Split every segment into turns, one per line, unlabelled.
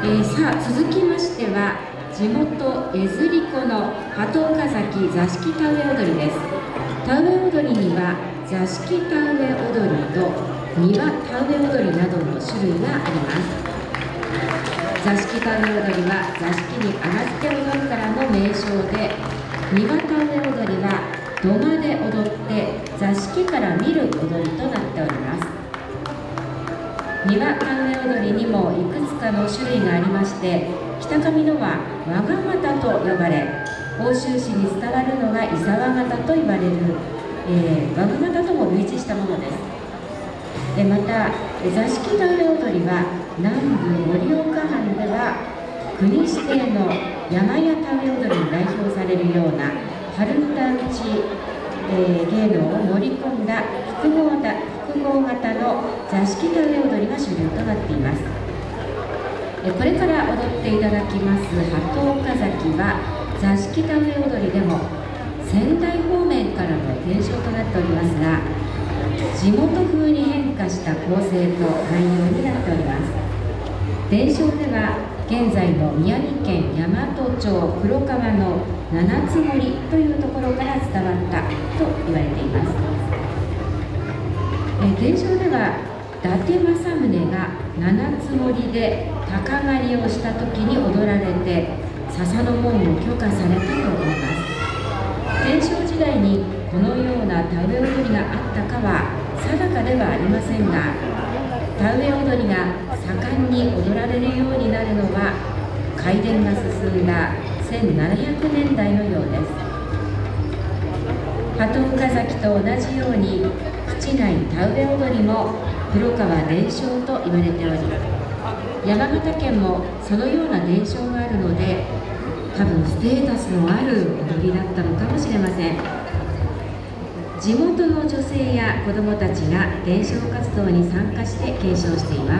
さあ続きましては地元江釣り子の鳩岡崎座敷田植え踊りです。田植え踊りには座敷田植え踊りと庭田植え踊りなどの種類があります。座敷田植え踊りは座敷に荒付け踊るからの名称で、庭田植え踊りは土間で踊って座敷から見る踊りとなっております。庭田植え踊りにもいくつかの種類がありまして、北上のは和賀又と呼ばれ、奥州市に伝わるのが伊沢又と言われる、和賀又とも類似したものです。また座敷田植え踊りは南部盛岡藩では国指定の山屋田植え踊りに代表されるような春裏打ち、芸能を盛り込んだ複合型の座敷田植え踊りが主流となっています。これから踊っていただきます鳩岡崎は座敷田植え踊りでも仙台方面からの伝承となっておりますが、地元風に変化した構成と内容になっております。伝承では現在の宮城県大和町黒川の七つ森というところから伝わったと言われています。伝承では伊達政宗が七つ森で鷹狩りをした時に踊られて笹の門を許可されたと思います。天正時代にこのような田植え踊りがあったかは定かではありませんが、田植え踊りが盛んに踊られるようになるのは改伝が進んだ1700年代のようです。鳩岡崎と同じように口内田植え踊りも黒川伝承と言われており、山形県もそのような伝承があるので、多分ステータスのある踊りだったのかもしれません。地元の女性や子どもたちが伝承活動に参加して継承しています。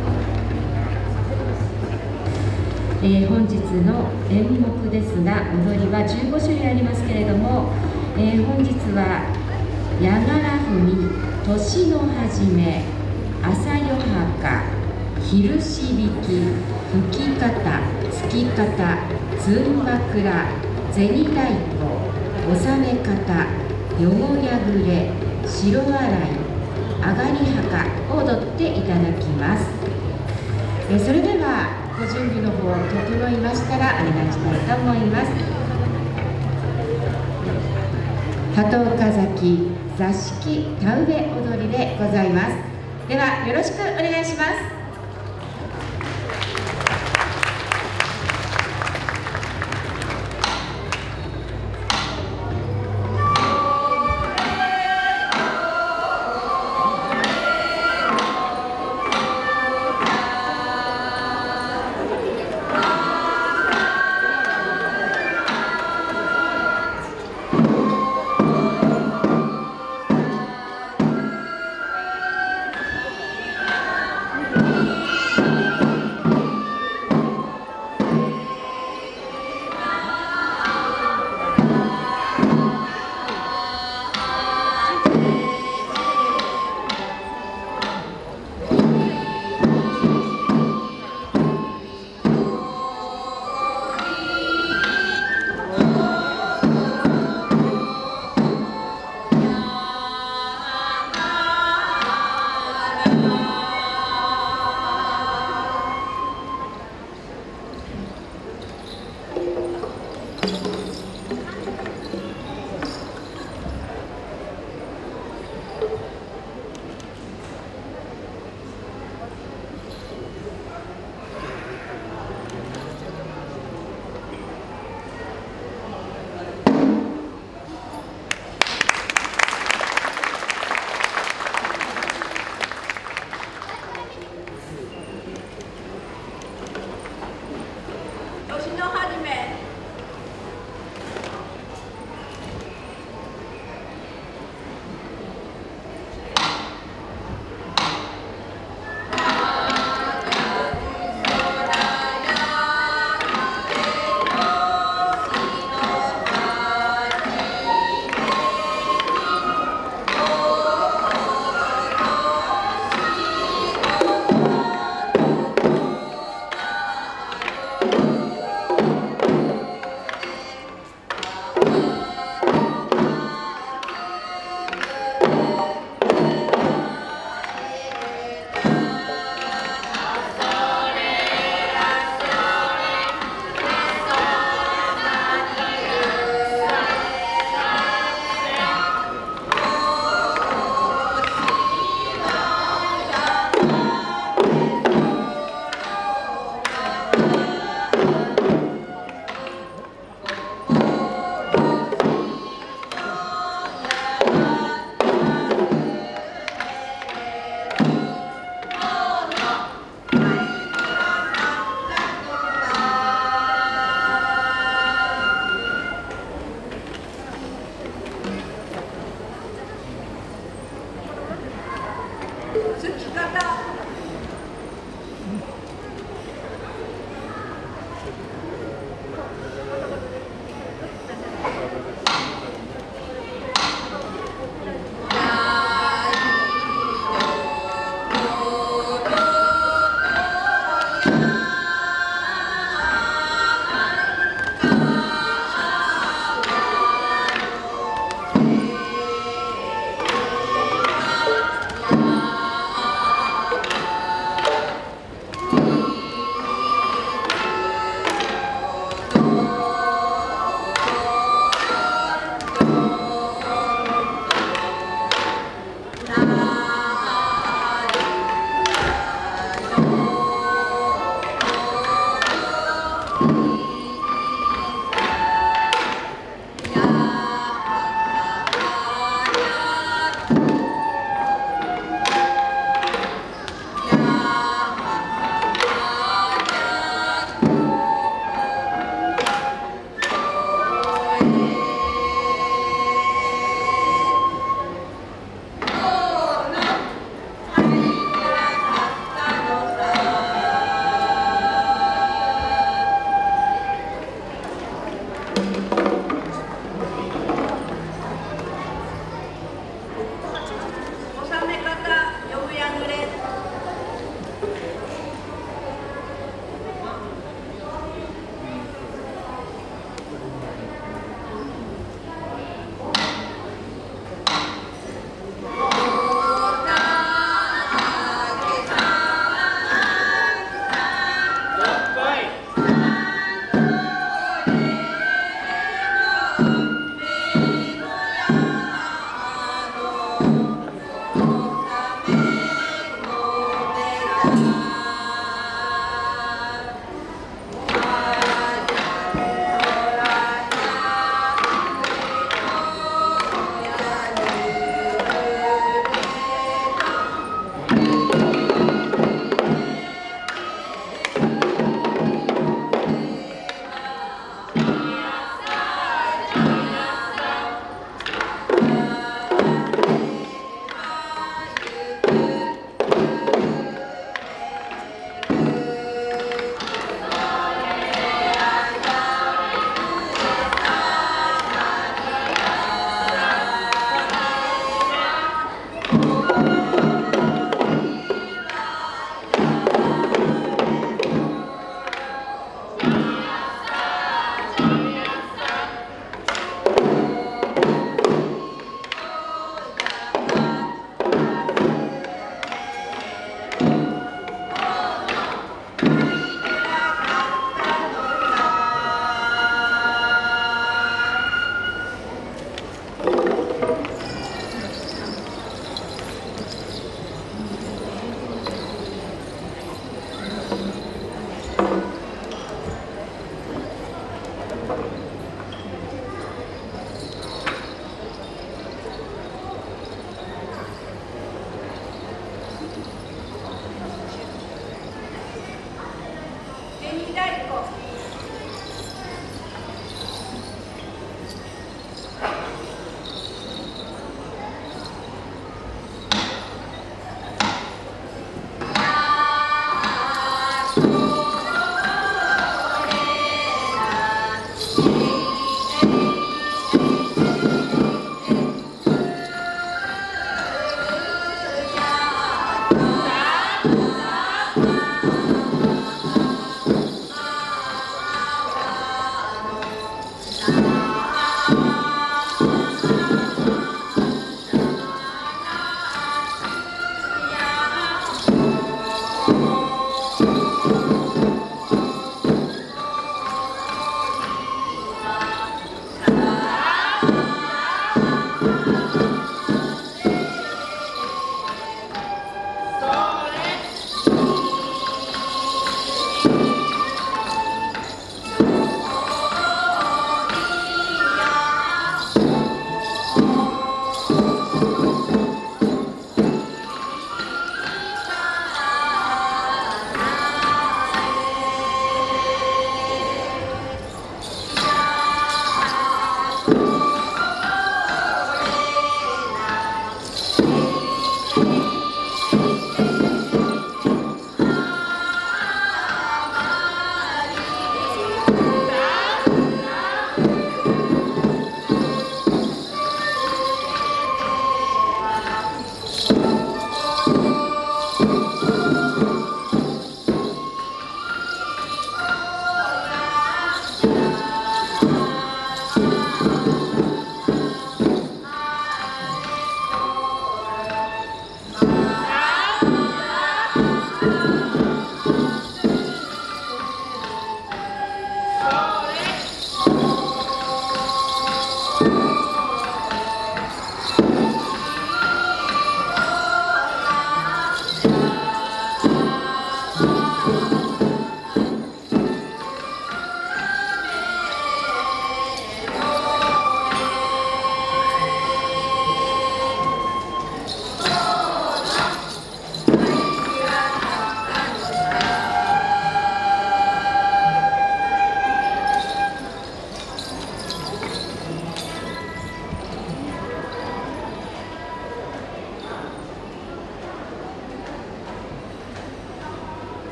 本日の演目ですが、踊りは15種類ありますけれども、本日はやがら踏み、年の初め、朝夜墓、昼しびき、吹き方、つき方、ずんばくら、銭太鼓、納め方、よもやぐれ、白洗い、あがり墓を踊っていただきます。それではご準備の方整いましたらお願いしたいと思います。鳩岡崎座敷田植え踊りでございます。ではよろしくお願いします。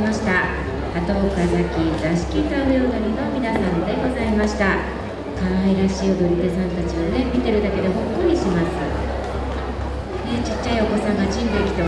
ました。鳩岡崎座敷田植え踊りの皆さんでございました。可愛らしい踊り手さんたちをね、見てるだけでほっこりします。ね、ちっちゃいお子さんがチンできて